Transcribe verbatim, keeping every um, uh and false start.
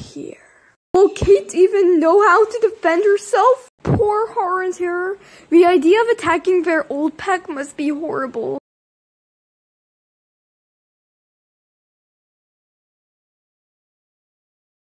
here. Will Kate even know how to defend herself? Poor Horror and Terror. The idea of attacking their old pet must be horrible.